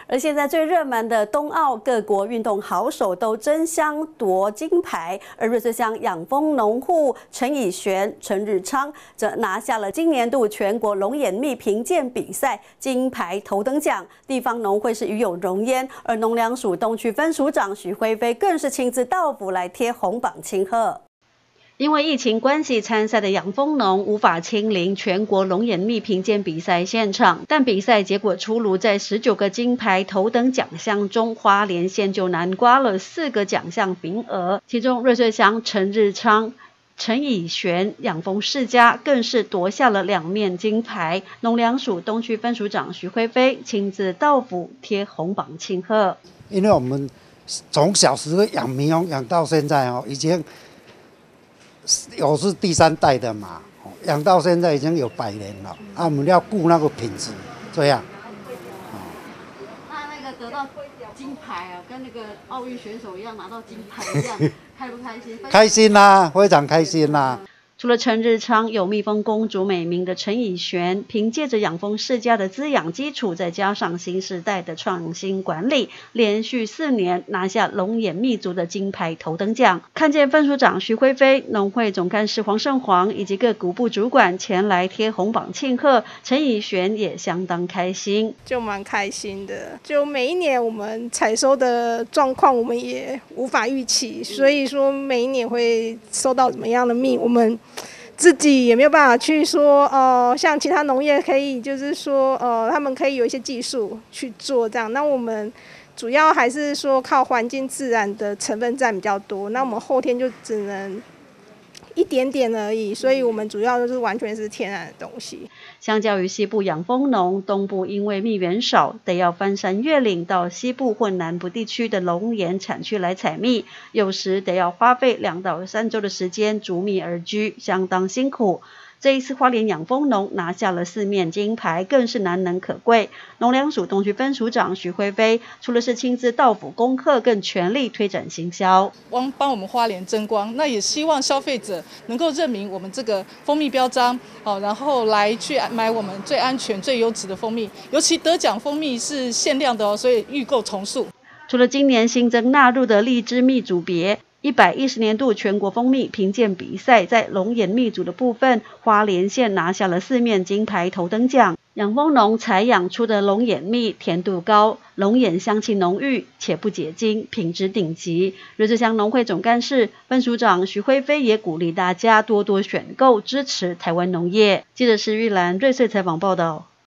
而现在最热门的冬奥，各国运动好手都争相夺金牌，而瑞穗乡养蜂农户陈以璇、陈日昌则拿下了今年度全国龙眼蜜评鉴比赛金牌头等奖。地方农会是与有荣焉，而农粮署东区分署长许辉飞更是亲自到府来贴红榜庆贺。 因为疫情关系，参赛的养蜂农无法亲临全国龙眼蜜评鉴比赛现场，但比赛结果出炉，在19个金牌头等奖项中，花莲县就南瓜了4个奖项名额，其中瑞穗乡陈日昌、陈以璇养蜂世家更是夺下了2面金牌。农粮署东区分署长徐辉飞亲自到府贴红榜庆贺。 因为我们从小时候养蜜蜂养到现在已经。 我是第3代的嘛，养到现在已经有100年了。我们要顾那个品质，这样。 那个得到金牌啊，跟那个奥运选手一样拿到金牌一样，开不开心？ 开心啦，非常开心啦。 除了陈日昌有蜜蜂公主美名的陈以璇，凭借着养蜂世家的滋养基础，再加上新时代的创新管理，连续4年拿下龙眼蜜族的金牌头等奖。看见分署长徐辉飞、农会总干事黄胜煌以及各股部主管前来贴红榜庆贺，陈以璇也相当开心， 就蛮开心的。就每一年我们采收的状况，我们也无法预期，所以说每一年会收到怎么样的蜜，我们。 自己也没有办法去说，像其他农业可以，就是说，他们可以有一些技术去做这样。那我们主要还是说靠环境自然的成分占比较多，那我们后天就只能一点点而已，所以我们主要就是完全是天然的东西。 相较于西部养蜂农，东部因为蜜源少，得要翻山越岭到西部或南部地区的龙眼产区来采蜜，有时得要花费2到3周的时间逐蜜而居，相当辛苦。 这一次花莲养蜂农拿下了4面金牌，更是难能可贵。农粮署东区分署长徐辉飞除了是亲自到府恭贺，更全力推展行销， 帮我们花莲争光。那也希望消费者能够认明我们这个蜂蜜标章，然后来去买我们最安全、最优质的蜂蜜。尤其得奖蜂蜜是限量的所以预购重塑。 除了今年新增纳入的荔枝蜜组别。 110年度全国蜂蜜评鉴比赛，在龙眼蜜组的部分，花莲县拿下了4面金牌头等奖。养蜂农采养出的龙眼蜜甜度高，龙眼香气浓郁且不解晶，品质顶级。瑞穗乡农会总干事分署长徐辉飞也鼓励大家多多选购，支持台湾农业。记者施玉兰瑞穗采访报道。